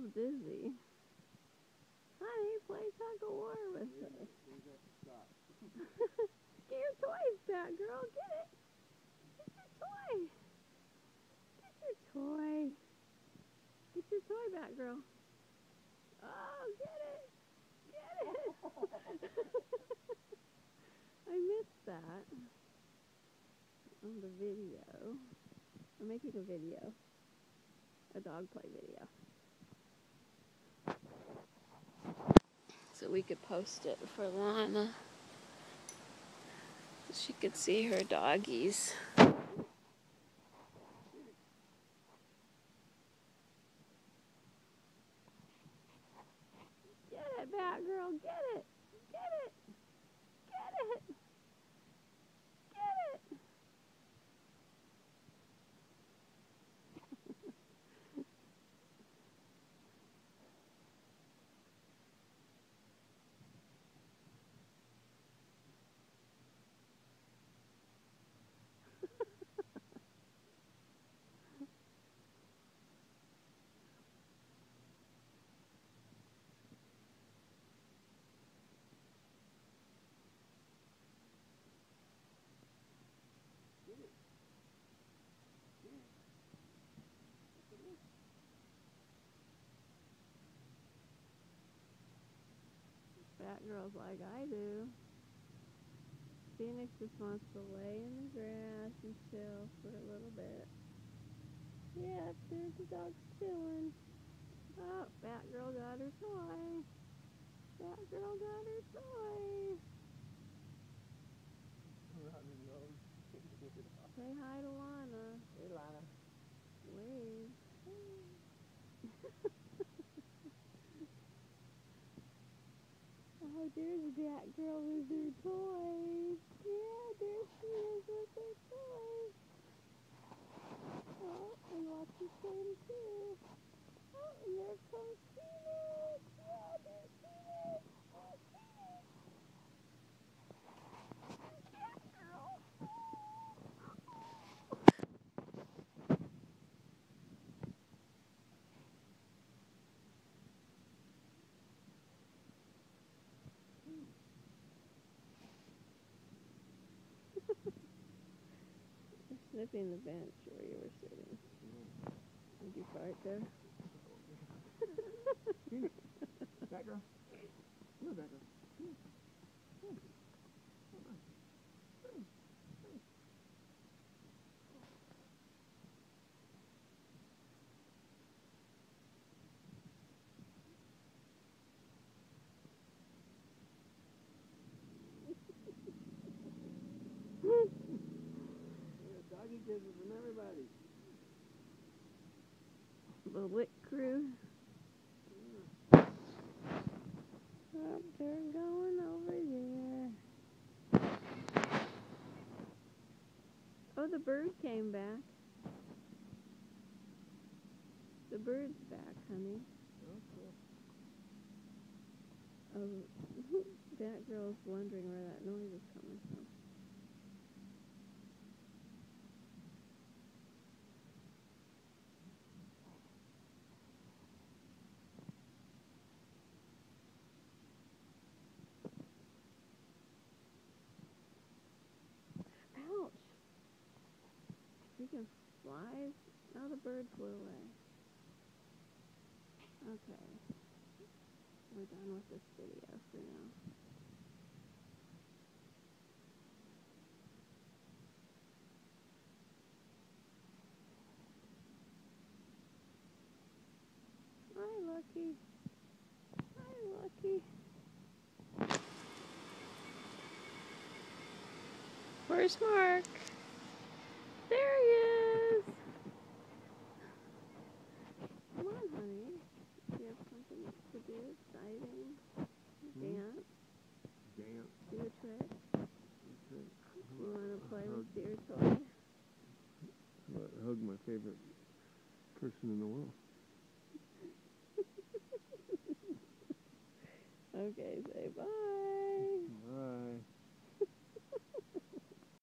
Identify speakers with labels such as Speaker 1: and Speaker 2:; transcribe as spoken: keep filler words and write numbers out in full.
Speaker 1: loves Dizzy. Honey, play tug of war with us. Get your toys back, girl. Get it. Get your toy. Get your toy. Get your toy back, girl. Oh, get it. Get it. I missed that on the video. I'm making a video. A dog play video. So we could post it for Lana. She could see her doggies. Get it back, girl. Get it. Get it. Get it. Get it. Fat girls like I do. Phoenix just wants to lay in the grass and chill for a little bit. Yeah, there's the dog's chilling. Oh, fat girl got her toy. Fat girl got her toy. Say hi to Lana.
Speaker 2: Hey, Lana.
Speaker 1: Wave. Oh, there's that girl with her toy. Yeah, there she is with her toy. Oh, and watch her swim too. Oh, and there comes Phoenix. Yeah, there's Phoenix. Oh, Phoenix. Cat girl. You're sniffing the bench where you were sitting. Did you fart there?
Speaker 2: Phoenix. That girl. Come here, that girl. Come here. Come here. Come on. Come here. Come here. Yeah, doggy kisses from everybody.
Speaker 1: The lick crew. Oh, they're going over there. Oh, the bird came back. The bird's back, honey.
Speaker 2: Oh, cool.
Speaker 1: Oh, that girl's wondering where that noise is coming from. Ouch! Freaking flies. Now the bird flew away. Okay. We're done with this video for now. Hi, Lucky. Hi, Lucky. Where's Mark? There he is. Come on, honey. Do you have something to do? Exciting? Dance?
Speaker 2: Dance.
Speaker 1: Do a trick?
Speaker 2: Okay.
Speaker 1: You want to play with your toy?
Speaker 2: How about hug my favorite person in the world?
Speaker 1: Okay, say bye.
Speaker 2: Bye.